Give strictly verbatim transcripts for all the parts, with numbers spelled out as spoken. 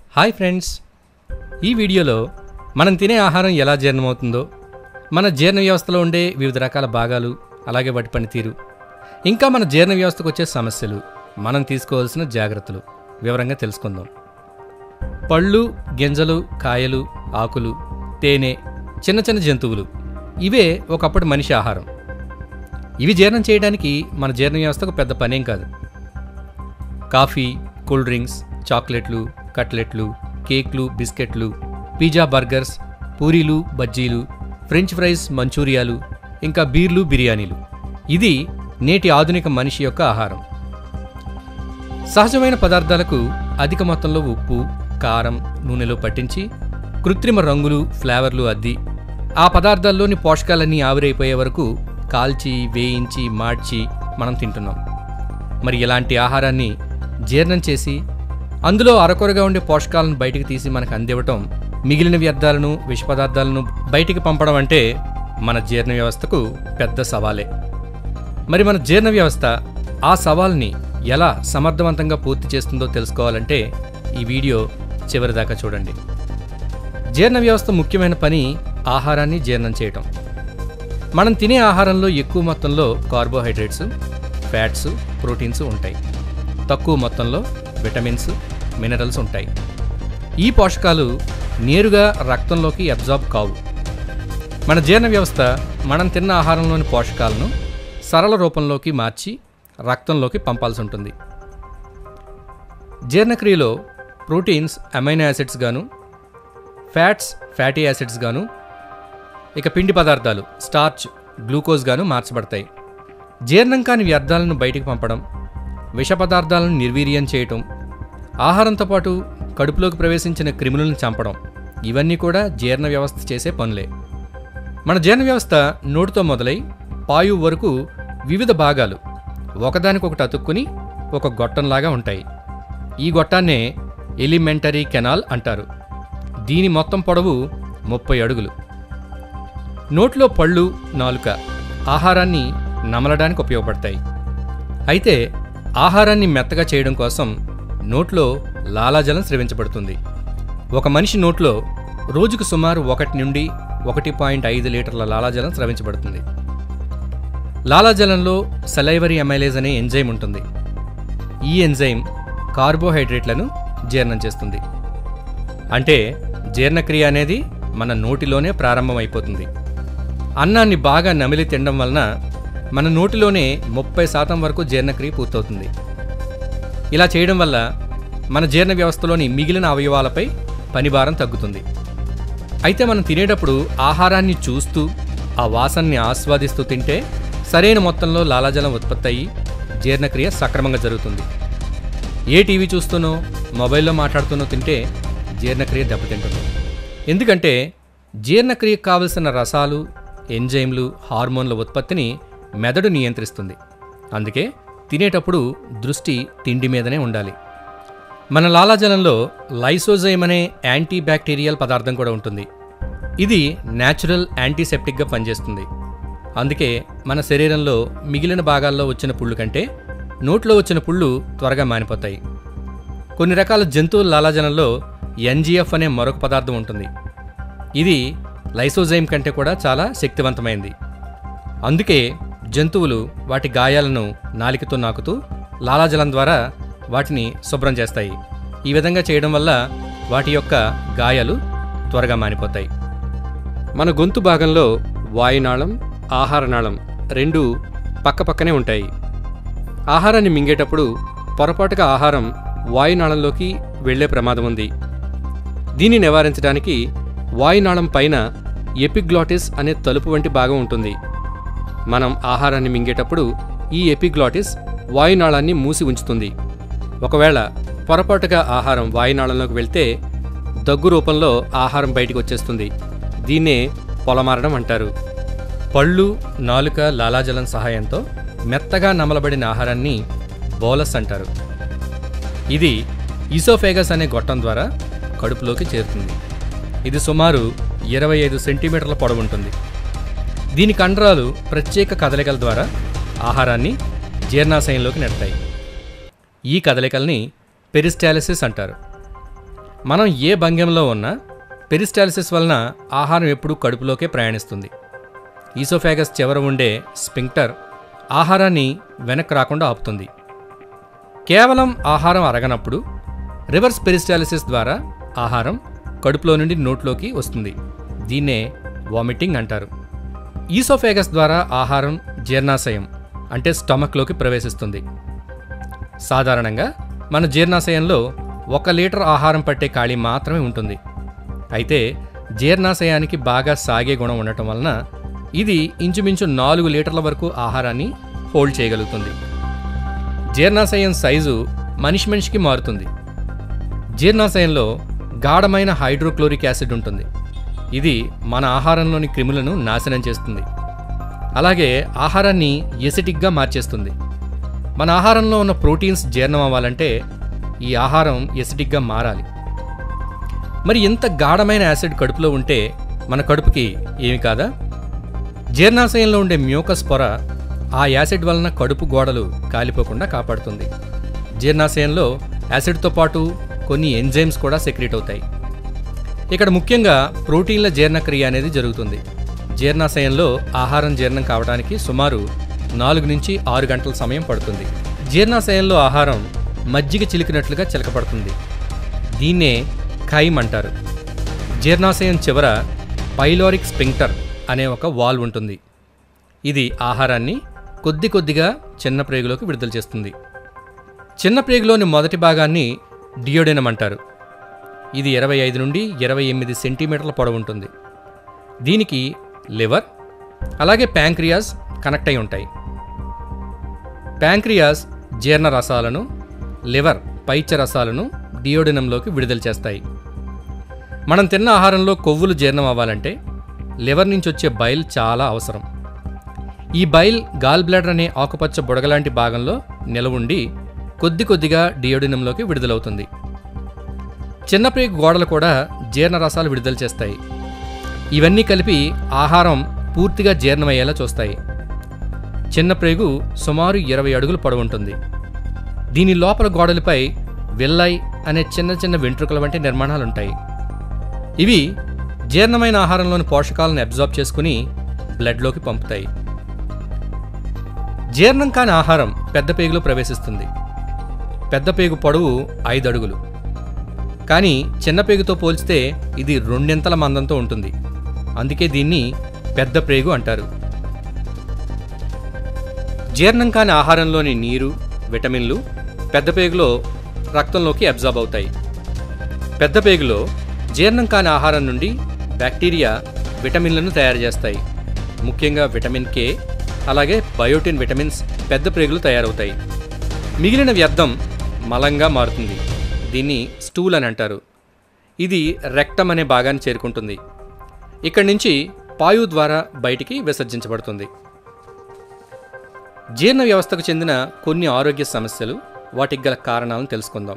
Hi friends, ఈ వీడియోలో మనం తినే ఆహారం ఎలా జీర్ణమవుతుందో, మన జీర్ణ వ్యవస్థలో ఉండే వివిధ రకాల భాగాలు, అలాగే వాటి పనితీరు, ఇంకా మన జీర్ణ వ్యవస్థకు వచ్చే సమస్యలు, మనం తీసుకోవాల్సిన జాగ్రత్తలు వివరంగా తెలుసుకుందాం. పళ్ళు, గింజలు, కాయలు, ఆకులు, తేనె, చిన్న చిన్న జంతువులు ఇవే ఒకప్పుడు మనిషి ఆహారం. ఇవి జీర్ణం చేయడానికి మన జీర్ణ వ్యవస్థకు పెద్ద పనేం కాదు. కాఫీ, కూల్ డ్రింక్స్, చాక్లెట్లు, కట్లెట్లు, కేక్లు, బిస్కెట్లు, పిజ్జా, బర్గర్స్, పూరీలు, బజ్జీలు, ఫ్రెంచ్ ఫ్రైస్, మంచూరియాలు, ఇంకా బీర్లు, బిర్యానీలు ఇది నేటి ఆధునిక మనిషి యొక్క ఆహారం. సహజమైన పదార్థాలకు అధిక మొత్తంలో ఉప్పు, కారం, నూనెలో పట్టించి కృత్రిమ రంగులు, ఫ్లేవర్లు అద్ది ఆ పదార్థాల్లోని పోషకాలన్నీ ఆవిరైపోయే వరకు కాల్చి, వేయించి, మార్చి మనం తింటున్నాం. మరి ఇలాంటి ఆహారాన్ని జీర్ణం చేసి అందులో అరకొరగా ఉండే పోషకాలను బయటికి తీసి మనకు అందివ్వటం, మిగిలిన వ్యర్థాలను, విష పదార్థాలను బయటికి పంపడం అంటే మన జీర్ణ వ్యవస్థకు పెద్ద సవాలే. మరి మన జీర్ణ వ్యవస్థ ఆ సవాల్ని ఎలా సమర్థవంతంగా పూర్తి చేస్తుందో తెలుసుకోవాలంటే ఈ వీడియో చివరిదాకా చూడండి. జీర్ణ వ్యవస్థ ముఖ్యమైన పని ఆహారాన్ని జీర్ణం చేయటం. మనం తినే ఆహారంలో ఎక్కువ మొత్తంలో కార్బోహైడ్రేట్స్, ఫ్యాట్స్, ప్రోటీన్స్ ఉంటాయి. తక్కువ మొత్తంలో విటమిన్స్, మినరల్స్ ఉంటాయి. ఈ పోషకాలు నేరుగా రక్తంలోకి అబ్జార్బ్ కావు. మన జీర్ణ వ్యవస్థ మనం తిన్న ఆహారంలోని పోషకాలను సరళ రూపంలోకి మార్చి రక్తంలోకి పంపాల్సి ఉంటుంది. జీర్ణక్రియలో ప్రోటీన్స్ అమైనో యాసిడ్స్ గాను, ఫ్యాట్స్ ఫ్యాటీ యాసిడ్స్ గాను, ఇక పిండి పదార్థాలు స్టార్చ్, గ్లూకోజ్ గాను మార్చబడతాయి. జీర్ణం కాని వ్యర్థాలను బయటికి పంపడం, విష పదార్థాలను నిర్వీర్యం చేయటం, ఆహారంతో పాటు కడుపులోకి ప్రవేశించిన క్రిములను చంపడం ఇవన్నీ కూడా జీర్ణ వ్యవస్థ చేసే పనులే. మన జీర్ణ వ్యవస్థ నోటితో మొదలై పాయు వరకు వివిధ భాగాలు ఒకదానికొకటి అతుక్కుని ఒక గొట్టంలాగా ఉంటాయి. ఈ గొట్టాన్నే ఎలిమెంటరీ కెనాల్ అంటారు. దీని మొత్తం పొడవు ముప్పై అడుగులు. నోట్లో పళ్ళు, నాలుక ఆహారాన్ని నమలడానికి ఉపయోగపడతాయి. అయితే ఆహారాన్ని మెత్తగా చేయడం కోసం నోట్లో లాలాజలం స్రవించబడుతుంది. ఒక మనిషి నోట్లో రోజుకు సుమారు ఒకటి నుండి ఒకటి పాయింట్ ఐదు లీటర్ల లాలాజలం స్రవించబడుతుంది. లాలాజలంలో సలైవరీ అమైలేజ్ అనే ఎంజైమ్ ఉంటుంది. ఈ ఎంజైమ్ కార్బోహైడ్రేట్లను జీర్ణం చేస్తుంది. అంటే జీర్ణక్రియ అనేది మన నోటిలోనే ప్రారంభమైపోతుంది. అన్నాన్ని బాగా నమిలి తినడం వలన మన నోటిలోనే ముప్పై శాతం వరకు జీర్ణక్రియ పూర్తవుతుంది. ఇలా చేయడం వల్ల మన జీర్ణ వ్యవస్థలోని మిగిలిన అవయవాలపై పనిభారం తగ్గుతుంది. అయితే మనం తినేటప్పుడు ఆహారాన్ని చూస్తూ ఆ వాసనని ఆస్వాదిస్తూ తింటే సరైన మొత్తంలో లాలాజలం ఉత్పత్తి అయ్యి జీర్ణక్రియ సక్రమంగా జరుగుతుంది. ఏ టీవీ చూస్తూనో, మొబైల్లో మాట్లాడుతూనో తింటే జీర్ణక్రియ దెబ్బతింటుంది. ఎందుకంటే జీర్ణక్రియకు కావలసిన రసాలు, ఎంజైమ్లు, హార్మోన్ల ఉత్పత్తిని మెదడు నియంత్రిస్తుంది. అందుకే తినేటప్పుడు దృష్టి తిండి మీదనే ఉండాలి. మన లాలాజలంలో లైసోజైమ్ అనే యాంటీ బ్యాక్టీరియల్ పదార్థం కూడా ఉంటుంది. ఇది న్యాచురల్ యాంటీసెప్టిక్గా పనిచేస్తుంది. అందుకే మన శరీరంలో మిగిలిన భాగాల్లో వచ్చిన పుళ్ళు కంటే నోట్లో వచ్చిన పుళ్ళు త్వరగా మానిపోతాయి. కొన్ని రకాల జంతువుల లాలాజలంలో ఎన్జిఎఫ్ అనే మరొక పదార్థం ఉంటుంది. ఇది లైసోజైమ్ కంటే కూడా చాలా శక్తివంతమైంది. అందుకే జంతువులు వాటి గాయాలను నాలికతో నాకుతూ లాలాజలం ద్వారా వాటిని శుభ్రం చేస్తాయి. ఈ విధంగా చేయడం వల్ల వాటి యొక్క గాయాలు త్వరగా మానిపోతాయి. మన గొంతు భాగంలో వాయునాళం, ఆహారనాళం రెండు పక్కపక్కనే ఉంటాయి. ఆహారాన్ని మింగేటప్పుడు పొరపాటుగా ఆహారం వాయునాళంలోకి వెళ్లే ప్రమాదం ఉంది. దీన్ని నివారించడానికి వాయునాళం పైన ఎపిగ్లాటిస్ అనే తలుపు వంటి భాగం ఉంటుంది. మనం ఆహారాన్ని మింగేటప్పుడు ఈ ఎపిగ్లాటిస్ వాయునాళాన్ని మూసి ఉంచుతుంది. ఒకవేళ పొరపాటుగా ఆహారం వాయునాళంలోకి వెళ్తే దగ్గు రూపంలో ఆహారం బయటికి వచ్చేస్తుంది. దీన్నే పొలమారడం అంటారు. పళ్ళు, నాలుక, లాలాజలం సహాయంతో మెత్తగా నమలబడిన ఆహారాన్ని బోలస్ అంటారు. ఇది ఈసోఫేగస్ అనే గొట్టం ద్వారా కడుపులోకి చేరుతుంది. ఇది సుమారు ఇరవై ఐదు సెంటీమీటర్ల పొడవుంటుంది. దీని కండరాలు ప్రత్యేక కదలికల ద్వారా ఆహారాన్ని జీర్ణాశయంలోకి నెడతాయి. ఈ కదలికల్ని పెరిస్టాలిసిస్ అంటారు. మనం ఏ భంగిమలో ఉన్నా పెరిస్టాల్సిస్ వలన ఆహారం ఎప్పుడూ కడుపులోకే ప్రయాణిస్తుంది. ఈసోఫాగస్ చివర ఉండే స్పింక్టర్ ఆహారాన్ని వెనక్కి రాకుండా ఆపుతుంది. కేవలం ఆహారం అరగనప్పుడు రివర్స్ పెరిస్టాల్సిస్ ద్వారా ఆహారం కడుపులో నుండి నోట్లోకి వస్తుంది. దీన్నే వామిటింగ్ అంటారు. ఈసోఫాగస్ ద్వారా ఆహారం జీర్ణాశయం అంటే స్టమక్లోకి ప్రవేశిస్తుంది. సాధారణంగా మన జీర్ణాశయంలో ఒక లీటర్ ఆహారం పట్టే ఖాళీ మాత్రమే ఉంటుంది. అయితే జీర్ణాశయానికి బాగా సాగే గుణం ఉండటం వలన ఇది ఇంచుమించు నాలుగు లీటర్ల వరకు ఆహారాన్ని హోల్డ్ చేయగలుగుతుంది. జీర్ణాశయం సైజు మనిషి మనిషికి మారుతుంది. జీర్ణాశయంలో గాఢమైన హైడ్రోక్లోరిక్ యాసిడ్ ఉంటుంది. ఇది మన ఆహారంలోని క్రిములను నాశనం చేస్తుంది. అలాగే ఆహారాన్ని ఎసిటిక్గా మార్చేస్తుంది. మన ఆహారంలో ఉన్న ప్రోటీన్స్ జీర్ణం అవ్వాలంటే ఈ ఆహారం ఎసిటిక్గా మారాలి. మరి ఇంత గాఢమైన యాసిడ్ కడుపులో ఉంటే మన కడుపుకి ఏమి కాదా? జీర్ణాశయంలో ఉండే మ్యూకస్ పొర ఆ యాసిడ్ వలన కడుపు గోడలు కాలిపోకుండా కాపాడుతుంది. జీర్ణాశయంలో యాసిడ్తో పాటు కొన్ని ఎంజైమ్స్ కూడా సెక్రీట్ అవుతాయి. ఇక్కడ ముఖ్యంగా ప్రోటీన్ల జీర్ణక్రియ అనేది జరుగుతుంది. జీర్ణాశయంలో ఆహారం జీర్ణం కావడానికి సుమారు నాలుగు నుంచి ఆరు గంటల సమయం పడుతుంది. జీర్ణాశయంలో ఆహారం మజ్జిగ చిలికినట్లుగా చిలకపడుతుంది. దీన్నే ఖైమ్ అంటారు. జీర్ణాశయం చివర పైలోరిక్ స్పింక్టర్ అనే ఒక వాల్వ్ ఉంటుంది. ఇది ఆహారాన్ని కొద్ది కొద్దిగా చిన్న ప్రేగులోకి విడుదల చేస్తుంది. చిన్న ప్రేగులోని మొదటి భాగాన్ని డియోడెనమ్ అంటారు. ఇది ఇరవై ఐదు నుండి ఇరవై ఎనిమిది సెంటీమీటర్ల పొడవు ఉంటుంది. దీనికి లివర్ అలాగే ప్యాంక్రియాస్ కనెక్ట్ అయి ఉంటాయి. ప్యాంక్రియాస్ జీర్ణ రసాలను, లివర్ పైత్య రసాలను డియోడెనంలోకి విడుదల చేస్తాయి. మనం తిన్న ఆహారంలో కొవ్వులు జీర్ణం అవ్వాలంటే లివర్ నుంచి వచ్చే బైల్ చాలా అవసరం. ఈ బైల్ గాల్ బ్లాడర్ అనే ఆకుపచ్చ బుడగలాంటి భాగంలో నిలవుండి కొద్ది కొద్దిగా డియోడెనంలోకి విడుదలవుతుంది. చిన్న ప్రేగు గోడలు కూడా జీర్ణ రసాలు విడుదల చేస్తాయి. ఇవన్నీ కలిపి ఆహారం పూర్తిగా జీర్ణమయ్యేలా చూస్తాయి. చిన్న ప్రేగు సుమారు ఇరవై అడుగుల పొడవు ఉంటుంది. దీని లోపల గోడలపై విల్లై అనే చిన్న చిన్న వెంట్రుకల వంటి నిర్మాణాలుంటాయి. ఇవి జీర్ణమైన ఆహారంలోని పోషకాలను అబ్జార్బ్ చేసుకుని బ్లడ్లోకి పంపుతాయి. జీర్ణం కాని ఆహారం పెద్ద పేగులో ప్రవేశిస్తుంది. పెద్ద పేగు పొడవు ఐదు అడుగులు. కానీ చిన్న పేగుతో పోల్చితే ఇది రెండింతల మందంతో ఉంటుంది. అందుకే దీన్ని పెద్ద ప్రేగు అంటారు. జీర్ణం కాని ఆహారంలోని నీరు, విటమిన్లు పెద్ద పేగులో రక్తంలోకి అబ్జార్బ్ అవుతాయి. పెద్ద పేగులో జీర్ణం కాని ఆహారం నుండి బ్యాక్టీరియా విటమిన్లను తయారు చేస్తాయి. ముఖ్యంగా విటమిన్ కే అలాగే బయోటిన్ విటమిన్స్ పెద్ద ప్రేగులు తయారవుతాయి. మిగిలిన వ్యర్థం మలంగా మారుతుంది. దీన్ని స్టూల్ అని అంటారు. ఇది రెక్టమ్ అనే భాగాన్ని చేరుకుంటుంది. ఇక్కడి నుంచి పాయు ద్వారా బయటికి విసర్జించబడుతుంది. జీర్ణ వ్యవస్థకు చెందిన కొన్ని ఆరోగ్య సమస్యలు, వాటికి గల కారణాలను తెలుసుకుందాం.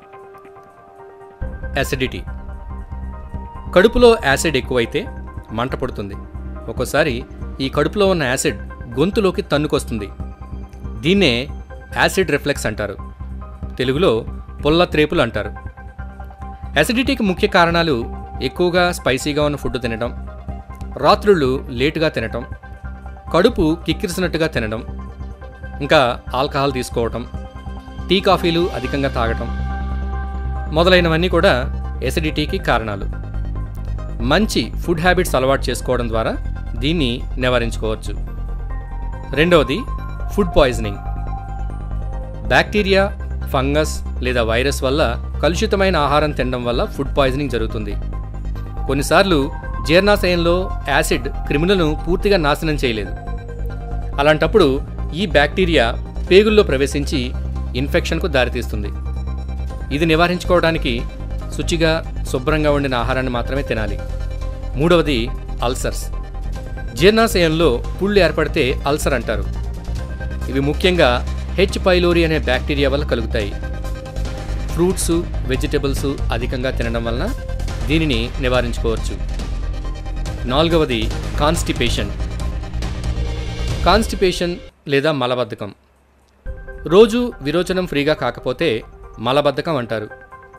యాసిడిటీ. కడుపులో యాసిడ్ ఎక్కువైతే మంట పుడుతుంది. ఒక్కోసారి ఈ కడుపులో ఉన్న యాసిడ్ గొంతులోకి తన్నుకొస్తుంది. దీన్నే యాసిడ్ రిఫ్లెక్స్ అంటారు. తెలుగులో పుల్ల త్రేపులు అంటారు. యాసిడిటీకి ముఖ్య కారణాలు ఎక్కువగా స్పైసీగా ఉన్న ఫుడ్ తినడం, రాత్రుళ్ళు లేటుగా తినటం, కడుపు కిక్కిరిసినట్టుగా తినడం, ఇంకా ఆల్కహాల్ తీసుకోవటం, టీ కాఫీలు అధికంగా తాగటం మొదలైనవన్నీ కూడా యాసిడిటీకి కారణాలు. మంచి ఫుడ్ హ్యాబిట్స్ అలవాటు చేసుకోవడం ద్వారా దీన్ని నివారించుకోవచ్చు. రెండవది ఫుడ్ పాయిజనింగ్. బ్యాక్టీరియా, ఫంగస్ లేదా వైరస్ వల్ల కలుషితమైన ఆహారం తినడం వల్ల ఫుడ్ పాయిజనింగ్ జరుగుతుంది. కొన్నిసార్లు జీర్ణాశయంలో యాసిడ్ క్రిములను పూర్తిగా నాశనం చేయలేదు. అలాంటప్పుడు ఈ బ్యాక్టీరియా పేగుల్లో ప్రవేశించి ఇన్ఫెక్షన్కు దారితీస్తుంది. ఇది నివారించుకోవడానికి శుచిగా శుభ్రంగా వండిన ఆహారాన్ని మాత్రమే తినాలి. మూడవది అల్సర్స్. జీర్ణాశయంలో పుళ్ళు ఏర్పడితే అల్సర్ అంటారు. ఇవి ముఖ్యంగా హెచ్ పైలోరి అనే బ్యాక్టీరియా వల్ల కలుగుతాయి. ఫ్రూట్స్, వెజిటబుల్స్ అధికంగా తినడం వలన దీనిని నివారించుకోవచ్చు. నాలుగవది కాన్స్టిపేషన్. కాన్స్టిపేషన్ లేదా మలబద్ధకం. రోజు విరోచనం ఫ్రీగా కాకపోతే మలబద్ధకం అంటారు.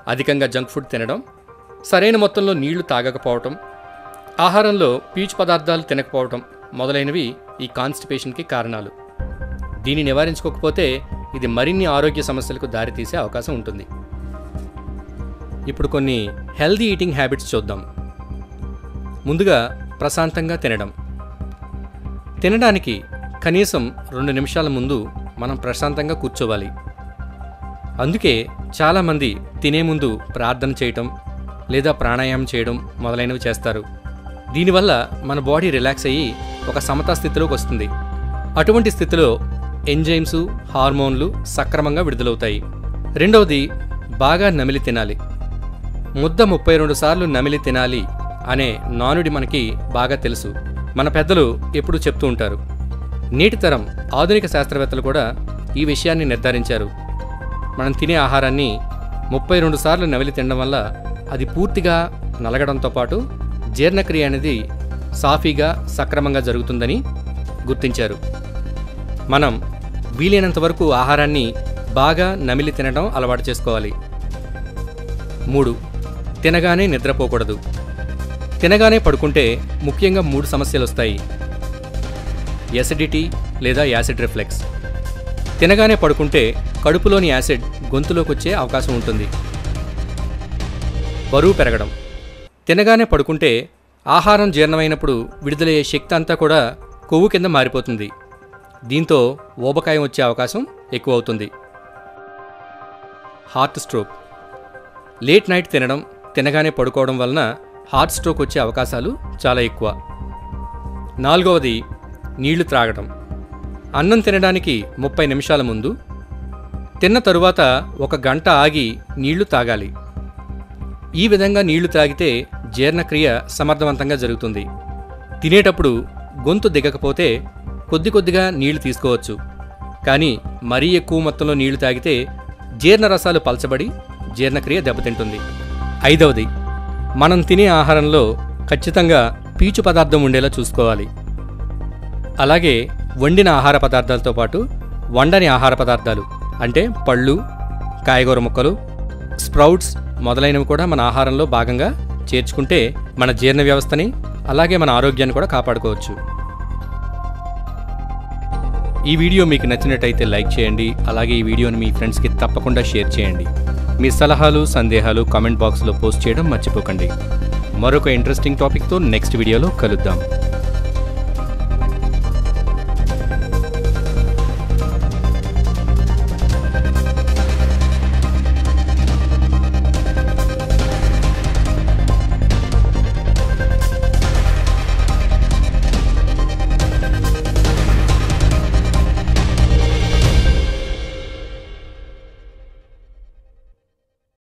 అధికంగా జంక్ ఫుడ్ తినడం, సరైన మొత్తంలో నీళ్లు తాగకపోవటం, ఆహారంలో పీచు పదార్థాలు తినకపోవటం మొదలైనవి ఈ కాన్స్టిపేషన్కి కారణాలు. దీన్ని నివారించుకోకపోతే ఇది మరిన్ని ఆరోగ్య సమస్యలకు దారితీసే అవకాశం ఉంటుంది. ఇప్పుడు కొన్ని హెల్దీ ఈటింగ్ హ్యాబిట్స్ చూద్దాం. ముందుగా ప్రశాంతంగా తినడం. తినడానికి కనీసం రెండు నిమిషాల ముందు మనం ప్రశాంతంగా కూర్చోవాలి. అందుకే చాలామంది తినే ముందు ప్రార్థన చేయటం లేదా ప్రాణాయామం చేయడం మొదలైనవి చేస్తారు. దీనివల్ల మన బాడీ రిలాక్స్ అయ్యి ఒక సమతా స్థితిలోకి వస్తుంది. అటువంటి స్థితిలో ఎంజైమ్స్, హార్మోన్లు సక్రమంగా విడుదలవుతాయి. రెండవది, బాగా నమిలి తినాలి. ముద్ద ముప్పై రెండు సార్లు నమిలి తినాలి అనే నానుడి మనకి బాగా తెలుసు. మన పెద్దలు ఎప్పుడూ చెప్తూ ఉంటారు. నేటి తరం ఆధునిక శాస్త్రవేత్తలు కూడా ఈ విషయాన్ని నిర్ధారించారు. మనం తినే ఆహారాన్ని ముప్పై రెండు సార్లు నమిలి తినడం వల్ల అది పూర్తిగా నలగడంతో పాటు జీర్ణక్రియ అనేది సాఫీగా సక్రమంగా జరుగుతుందని గుర్తించారు. మనం వీలైనంత వరకు ఆహారాన్ని బాగా నమిలి తినడం అలవాటు చేసుకోవాలి. మూడు, తినగానే నిద్రపోకూడదు. తినగానే పడుకుంటే ముఖ్యంగా మూడు సమస్యలు వస్తాయి. ఎసిడిటీ లేదా యాసిడ్ రిఫ్లెక్స్. తినగానే పడుకుంటే కడుపులోని యాసిడ్ గొంతులోకి వచ్చే అవకాశం ఉంటుంది. బరువు పెరగడం. తినగానే పడుకుంటే ఆహారం జీర్ణమైనప్పుడు విడుదలయ్యే శక్తి అంతా కూడా కొవ్వు కింద మారిపోతుంది. దీంతో ఊబకాయం వచ్చే అవకాశం ఎక్కువ అవుతుంది. Heart stroke. లేట్ నైట్ తినడం, తినగానే పడుకోవడం వలన హార్ట్ స్ట్రోక్ వచ్చే అవకాశాలు చాలా ఎక్కువ. నాలుగవది, నీళ్లు త్రాగడం. అన్నం తినడానికి ముప్పై నిమిషాల ముందు, తిన్న తరువాత ఒక గంట ఆగి నీళ్లు తాగాలి. ఈ విధంగా నీళ్లు తాగితే జీర్ణక్రియ సమర్థవంతంగా జరుగుతుంది. తినేటప్పుడు గొంతు దిగకపోతే కొద్ది కొద్దిగా నీళ్లు తీసుకోవచ్చు. కానీ మరీ ఎక్కువ మొత్తంలో నీళ్లు తాగితే జీర్ణరసాలు పలచబడి జీర్ణక్రియ దెబ్బతింటుంది. ఐదవది, మనం తినే ఆహారంలో ఖచ్చితంగా పీచు పదార్థం ఉండేలా చూసుకోవాలి. అలాగే వండిన ఆహార పదార్థాలతో పాటు వండని ఆహార పదార్థాలు అంటే పళ్ళు, కాయగూర ముక్కలు, స్ప్రౌట్స్ మొదలైనవి కూడా మన ఆహారంలో భాగంగా చేర్చుకుంటే మన జీర్ణ వ్యవస్థని అలాగే మన ఆరోగ్యాన్ని కూడా కాపాడుకోవచ్చు. ఈ వీడియో మీకు నచ్చినట్టయితే లైక్ చేయండి. అలాగే ఈ వీడియోని మీ ఫ్రెండ్స్కి తప్పకుండా షేర్ చేయండి. మీ సలహాలు, సందేహాలు కామెంట్ బాక్స్లో పోస్ట్ చేయడం మర్చిపోకండి. మరొక ఇంట్రెస్టింగ్ టాపిక్తో నెక్స్ట్ వీడియోలో కలుద్దాం.